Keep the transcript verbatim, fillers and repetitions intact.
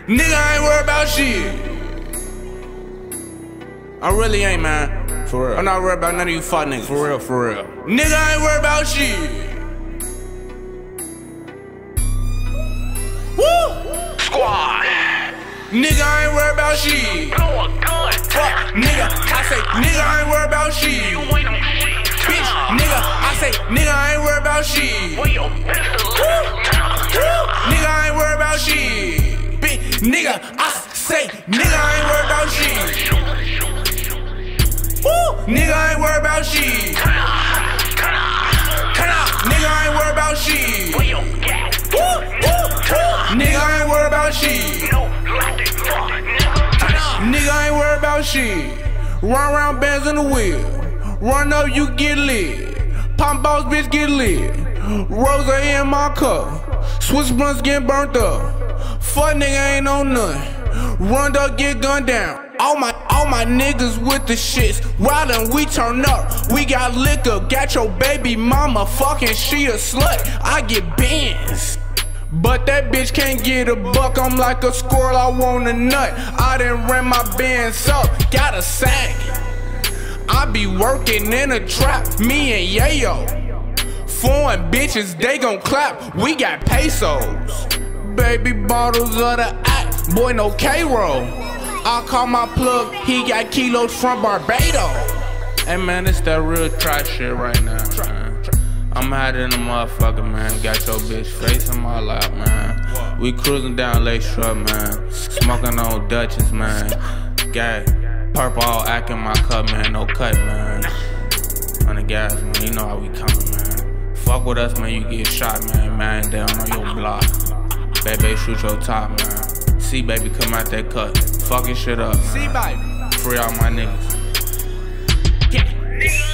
Nigga, I ain't worried about shit. I really ain't, man. For real. I'm not worried about none of you fuck niggas. For real, for real. Nigga, I ain't worried about shit. Woo! Squad. Nigga, I ain't worried about shit. Blow a gun. Fuck, nigga, I say, nigga, I ain't worried about shit. You ain't on shit. Bitch, nigga, I say, nigga, I ain't worried about shit. Where your pistol Nigga, I ain't worried about shit. Bitch, nigga, I say, nigga, I ain't worried about shit. Woo! Nigga, I ain't worried about shit. Cut out. Nigga, I ain't worried about shit. Where your gat? Woo! Woo! Nigga, I ain't worried about shit. No, like that fuck, nigga. Nigga, I ain't worried about shit. Run around bands in the wheel. Run up, you get lit. Pop balls, bitch, get lit. Rose in my cup. Swiss blunts get burnt up. Fuck nigga ain't on none. Run up, get gunned down. All my, all my niggas with the shits. Riding, we turn up. We got liquor. Got your baby mama fucking, she a slut. I get bands. But that bitch can't get a buck. I'm like a squirrel, I want a nut. I done ran my bands up, got a sack. I be working in a trap, me and Yayo. Foreign bitches, they gon' clap, we got pesos. Baby bottles of the act, boy no K-roll. I call my plug, he got kilos from Barbados. Hey man, it's that real trash shit right now, man. I'm hot in the motherfucker, man. Got your bitch face in my lap, man. We cruising down Lake Shore, man. Smoking on Dutchess, man. Got purple all act in my cup, man. No cut, man. On the gas, man. You know how we coming, man. Fuck with us, man. You get shot, man. Man down on your block. Baby, shoot your top, man. See, baby, come out that cut. Fucking shit up, man. See, baby. Free all my niggas. Nigga.